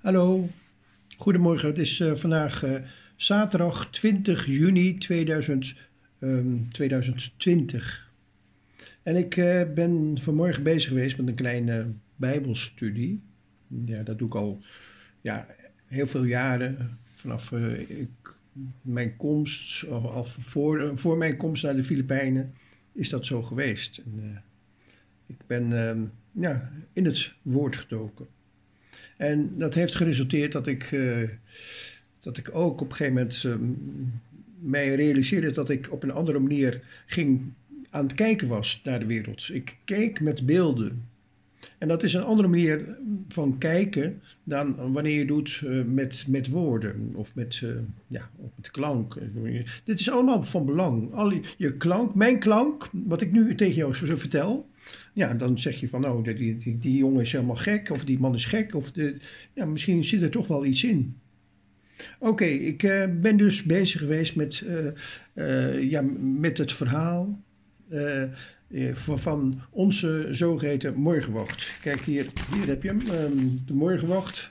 Hallo, goedemorgen. Het is vandaag zaterdag 20 juni 2020. En ik ben vanmorgen bezig geweest met een kleine bijbelstudie. Ja, dat doe ik al heel veel jaren. Vanaf mijn komst, al voor mijn komst naar de Filipijnen, is dat zo geweest. En, ik ben in het woord gedoken. En dat heeft geresulteerd dat ik ook op een gegeven moment mij realiseerde dat ik op een andere manier aan het kijken was naar de wereld. Ik keek met beelden. En dat is een andere manier van kijken dan wanneer je doet met woorden of met klank. Dit is allemaal van belang. Je klank, mijn klank, wat ik nu tegen jou zo vertel. Ja, dan zeg je van, oh, die jongen is helemaal gek, of die man is gek, of misschien zit er toch wel iets in. Oké, ik ben dus bezig geweest met het verhaal van onze zogeheten morgenwacht. Kijk, hier heb je hem, de morgenwacht.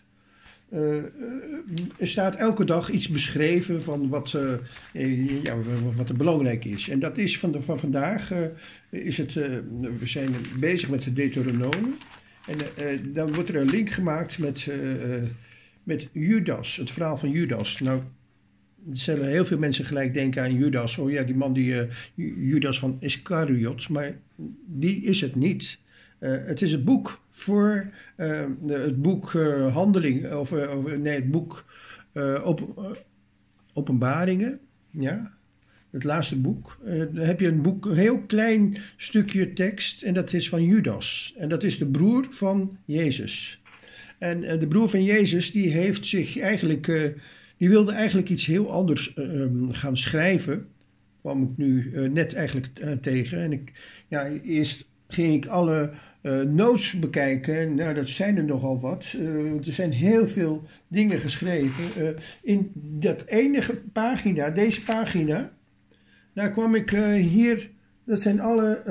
Er staat elke dag iets beschreven van wat er belangrijk is. En dat is van vandaag, we zijn bezig met de Deuteronomen. En dan wordt er een link gemaakt met Judas, het verhaal van Judas. Nou, zullen heel veel mensen gelijk denken aan Judas. Oh ja, die man Judas van Iscariot, maar die is het niet. Het is het boek voor het boek Handeling, het boek Openbaringen, ja, het laatste boek. Dan heb je een heel klein stukje tekst en dat is van Judas. En dat is de broer van Jezus. En de broer van Jezus die wilde eigenlijk iets heel anders gaan schrijven. Kwam ik nu net eigenlijk tegen. En eerst ging ik alle notes bekijken. Nou, dat zijn er nogal wat. Er zijn heel veel dingen geschreven. In dat enige pagina, deze pagina, daar kwam ik hier. Dat zijn alle,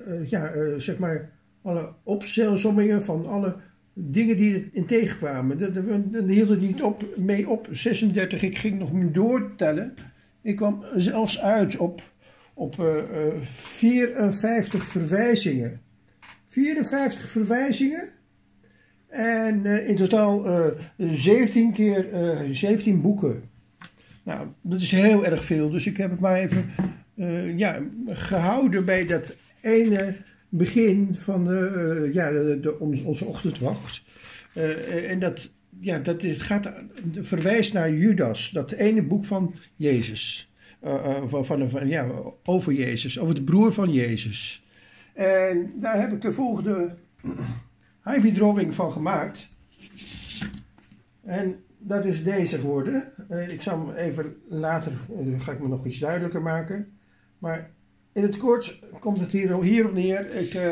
alle opzommingen van alle dingen die erin tegenkwamen. Dan hield het niet mee op 36. Ik ging nog doortellen. Ik kwam zelfs uit op 54 verwijzingen. 54 verwijzingen. En in totaal 17 boeken. Nou, dat is heel erg veel. Dus ik heb het maar even gehouden bij dat ene begin van onze ochtendwacht. En dat verwijst naar Judas, dat ene boek van Jezus. Over Jezus, over de broer van Jezus. En daar heb ik de volgende highway-drawing van gemaakt. En dat is deze geworden. Ik zal hem even later, ga ik me nog iets duidelijker maken. Maar in het kort komt het hierop neer.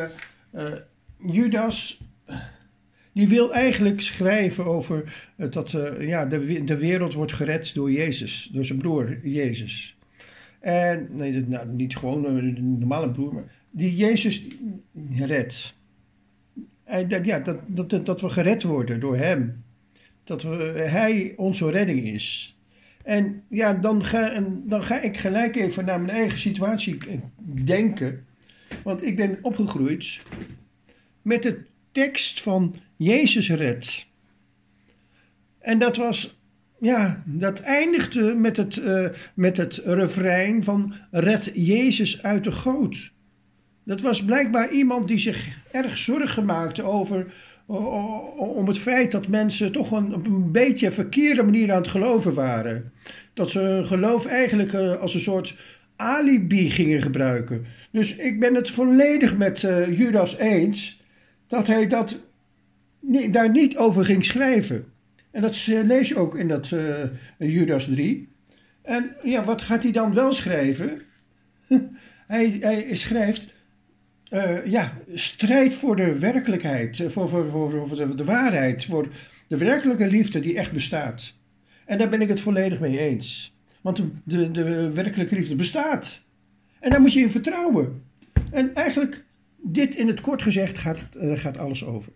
Judas, die wil eigenlijk schrijven over dat de wereld wordt gered door Jezus, door zijn broer Jezus. En niet gewoon een normale broer, maar die Jezus redt. En dat we gered worden door hem. Dat hij onze redding is. En ja, dan ga ik gelijk even naar mijn eigen situatie denken. Want ik ben opgegroeid met de tekst van Jezus redt. En dat eindigde met het refrein van red Jezus uit de goot. Dat was blijkbaar iemand die zich erg zorgen maakte om het feit dat mensen toch op een beetje verkeerde manier aan het geloven waren. Dat ze hun geloof eigenlijk als een soort alibi gingen gebruiken. Dus ik ben het volledig met Judas eens dat hij daar niet over ging schrijven. En dat lees je ook in dat Judas 3. En ja, wat gaat hij dan wel schrijven? Hij schrijft strijd voor de werkelijkheid, voor de waarheid, voor de werkelijke liefde die echt bestaat. En daar ben ik het volledig mee eens. Want de werkelijke liefde bestaat. En daar moet je in vertrouwen. En eigenlijk, dit in het kort gezegd, gaat alles over.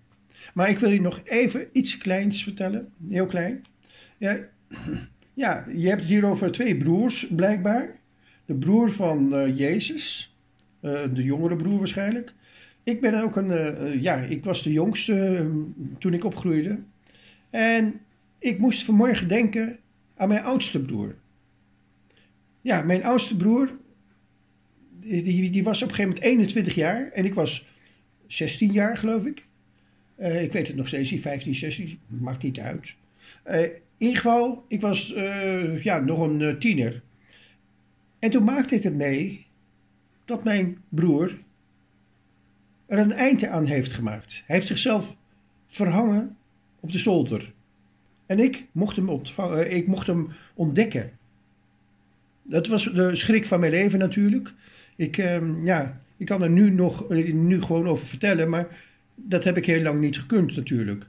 Maar ik wil je nog even iets kleins vertellen. Heel klein. Ja, ja, je hebt het hier over 2 broers, blijkbaar. De broer van Jezus. De jongere broer waarschijnlijk. Ik ben ook ik was de jongste toen ik opgroeide. En ik moest vanmorgen denken aan mijn oudste broer. Ja, mijn oudste broer, die was op een gegeven moment 21 jaar. En ik was 16 jaar, geloof ik. Ik weet het nog steeds niet, 15, 16, maakt niet uit. In ieder geval, ik was nog een tiener. En toen maakte ik het mee dat mijn broer er een einde aan heeft gemaakt. Hij heeft zichzelf verhangen op de zolder. En ik mocht hem ontdekken. Dat was de schrik van mijn leven natuurlijk. Ik kan er nu gewoon over vertellen, maar dat heb ik heel lang niet gekund natuurlijk.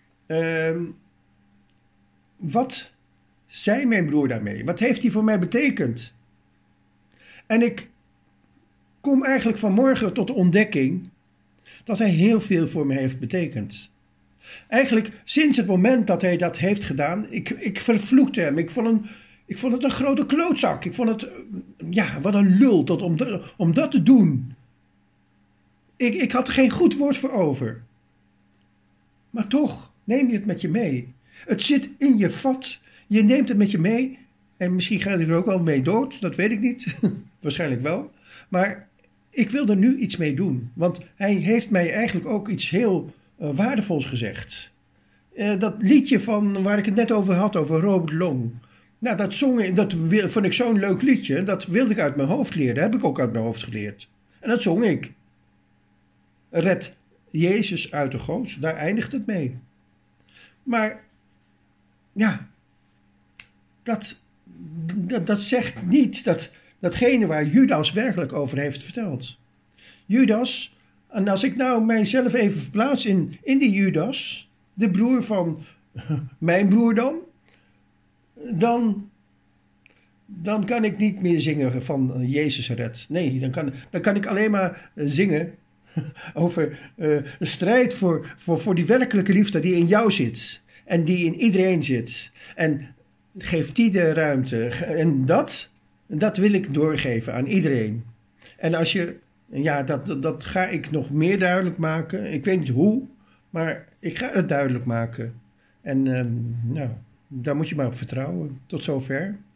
Wat zei mijn broer daarmee? Wat heeft hij voor mij betekend? En ik kom eigenlijk vanmorgen tot de ontdekking dat hij heel veel voor me heeft betekend. Eigenlijk sinds het moment dat hij dat heeft gedaan, ik vervloekte hem. Ik vond het een grote klootzak. Ik vond het, wat een lul om dat te doen. Ik had er geen goed woord voor over. Maar toch neem je het met je mee. Het zit in je vat. Je neemt het met je mee. En misschien ga je er ook wel mee dood. Dat weet ik niet. Waarschijnlijk wel. Maar ik wil er nu iets mee doen. Want hij heeft mij eigenlijk ook iets heel waardevols gezegd. Dat liedje van waar ik het net over had, over Robert Long. Nou, dat vond ik zo'n leuk liedje. Dat wilde ik uit mijn hoofd leren. Dat heb ik ook uit mijn hoofd geleerd. En dat zong ik. Red Jezus uit de goot. Daar eindigt het mee. Maar ja, dat zegt niet datgene waar Judas werkelijk over heeft verteld. Judas, en als ik nou mijzelf even verplaats in die Judas, de broer van mijn broer dan kan ik niet meer zingen van Jezus red. Nee, dan kan ik alleen maar zingen over de strijd voor die werkelijke liefde die in jou zit. En die in iedereen zit. En geef die de ruimte. En dat wil ik doorgeven aan iedereen. En als je, dat ga ik nog meer duidelijk maken. Ik weet niet hoe, maar ik ga het duidelijk maken. En daar moet je maar op vertrouwen. Tot zover.